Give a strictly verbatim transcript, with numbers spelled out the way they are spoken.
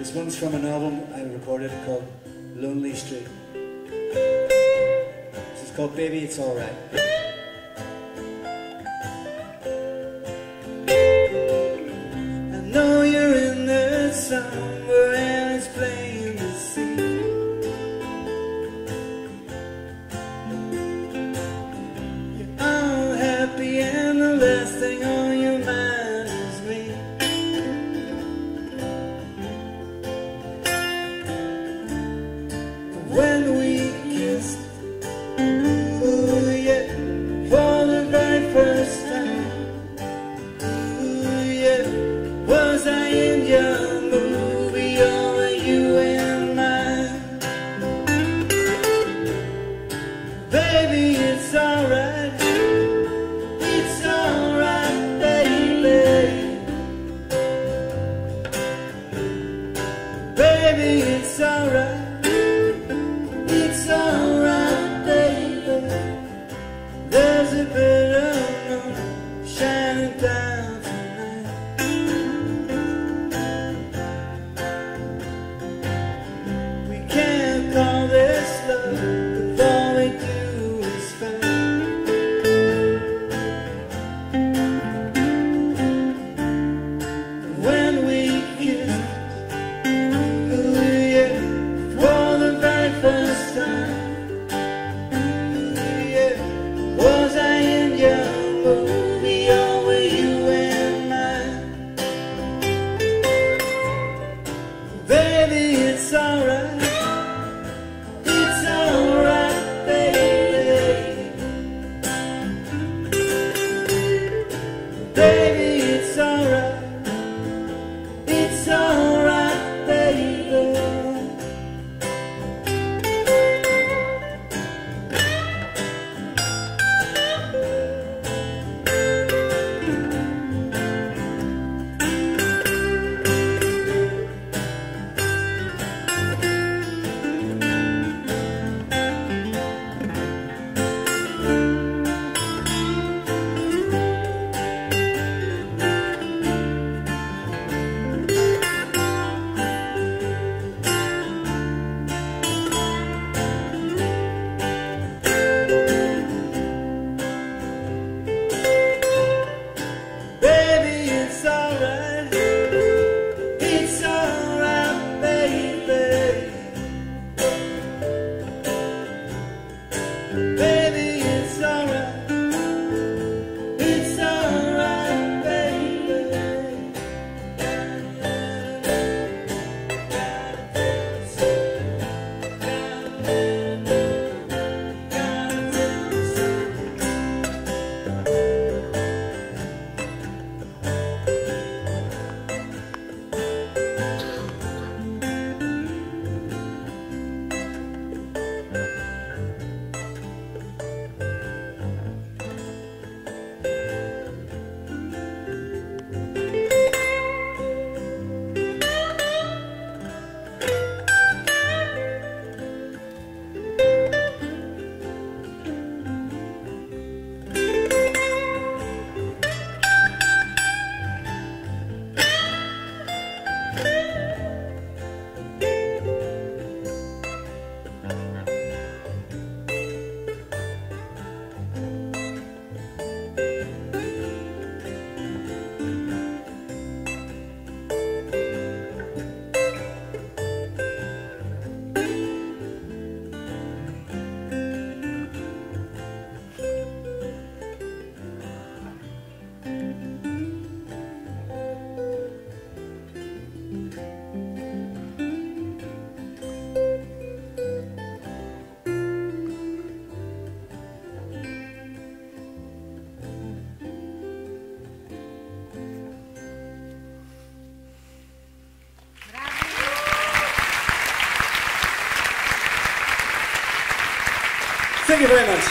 This one's from an album I recorded called Lonely Street. This is called Baby It's Alright. I know you're in there somewhere and it's plain to see. You're unhappy and the last thing on your mind is me. When we kissed, ooh yeah, for the very first time, ooh yeah, was I in your movie or were you in mine? Baby, it's alright, it's alright, baby. Baby, it's alright. It's alright, baby. There's a bit of moon shining down tonight. We can't call this love if all we do is fight. When we kiss, ooh yeah, for the very first time. Yeah, was I in your movie or were you in mine? Baby, it's alright, it's alright, baby. Baby, it's alright, it's alright, baby. Thank you very much.